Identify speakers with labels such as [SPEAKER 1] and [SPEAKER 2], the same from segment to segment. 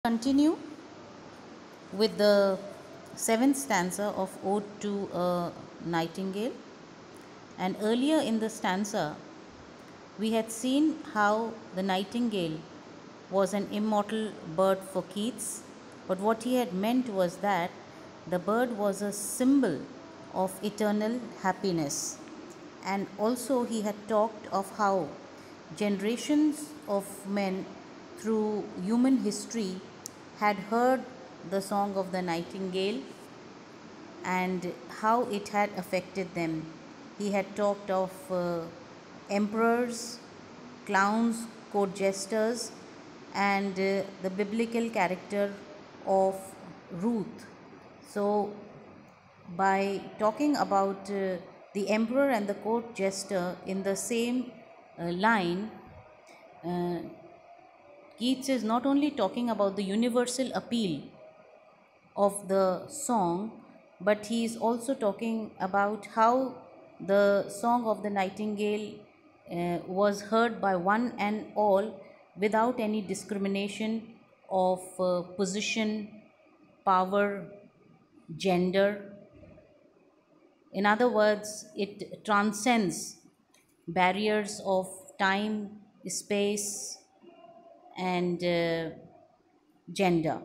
[SPEAKER 1] Continue with the seventh stanza of Ode to a Nightingale. And earlier in the stanza, we had seen how the nightingale was an immortal bird for Keats, but what he had meant was that the bird was a symbol of eternal happiness. And also, he had talked of how generations of men through human history had heard the song of the nightingale and how it had affected them. He had talked of emperors, clowns, court jesters, and the biblical character of Ruth. So, by talking about the emperor and the court jester in the same line, uh, Keats is not only talking about the universal appeal of the song, but he is also talking about how the song of the nightingale was heard by one and all without any discrimination of position, power, gender. In other words, it transcends barriers of time, space, and gender.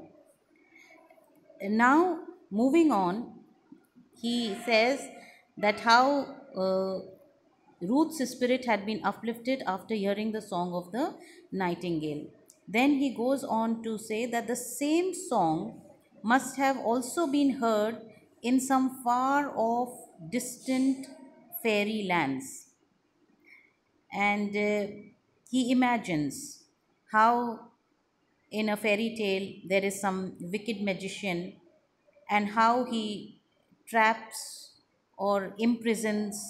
[SPEAKER 1] Now, moving on, he says that how Ruth's spirit had been uplifted after hearing the song of the nightingale. Then he goes on to say that the same song must have also been heard in some far off, distant fairy lands. And he imagines how in a fairy tale there is some wicked magician and how he traps or imprisons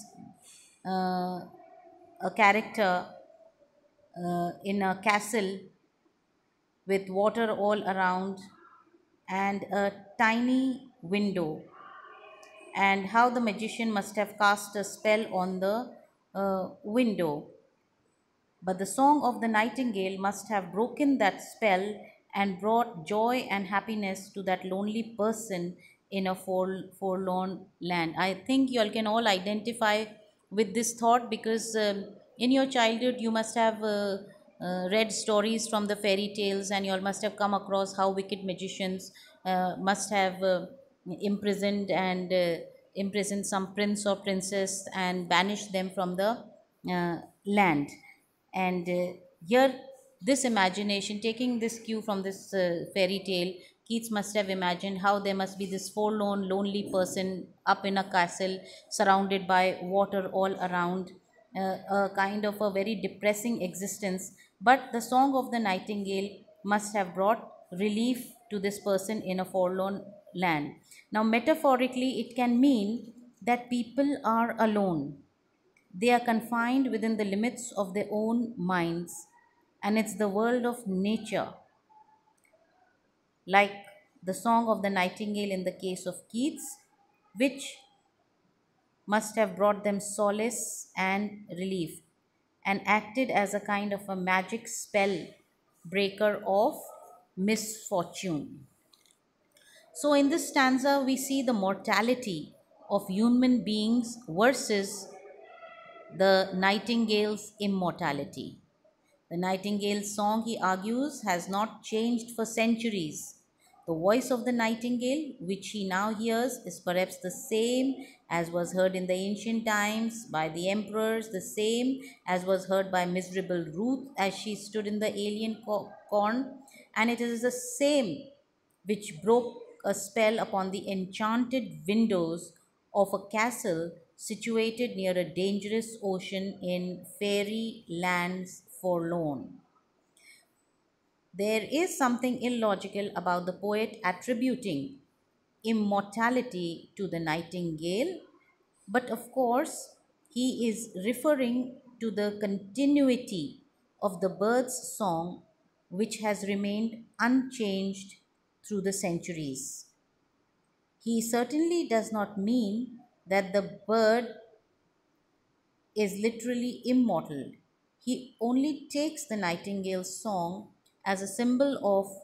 [SPEAKER 1] a character in a castle with water all around and a tiny window, and how the magician must have cast a spell on the window. But the song of the nightingale must have broken that spell and brought joy and happiness to that lonely person in a forlorn land. I think you all can all identify with this thought because in your childhood you must have read stories from the fairy tales, and you all must have come across how wicked magicians must have imprisoned some prince or princess and banished them from the land. And here, this imagination, taking this cue from this fairy tale, Keats must have imagined how there must be this forlorn, lonely person up in a castle surrounded by water all around, a kind of a very depressing existence. But the song of the nightingale must have brought relief to this person in a forlorn land. Now, metaphorically, it can mean that people are alone, they are confined within the limits of their own minds, and it's the world of nature, like the song of the nightingale in the case of Keats, which must have brought them solace and relief and acted as a kind of a magic spell breaker of misfortune. So, in this stanza, we see the mortality of human beings versus the nightingale's immortality. The nightingale's song, he argues, has not changed for centuries. The voice of the nightingale, which he now hears, is perhaps the same as was heard in the ancient times by the emperors, the same as was heard by miserable Ruth as she stood in the alien corn, and it is the same which broke a spell upon the enchanted windows of a castle situated near a dangerous ocean in fairy lands forlorn. There is something illogical about the poet attributing immortality to the nightingale, but of course, he is referring to the continuity of the bird's song, which has remained unchanged through the centuries. He certainly does not mean that the bird is literally immortal. He only takes the nightingale's song as a symbol of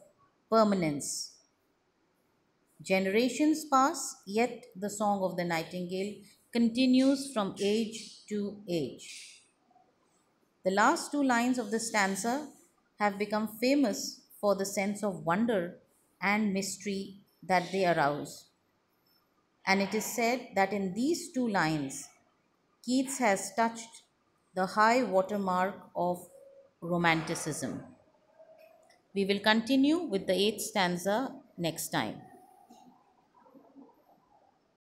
[SPEAKER 1] permanence. Generations pass, yet the song of the nightingale continues from age to age. The last two lines of the stanza have become famous for the sense of wonder and mystery that they arouse. And it is said that in these two lines, Keats has touched the high watermark of Romanticism. We will continue with the eighth stanza next time.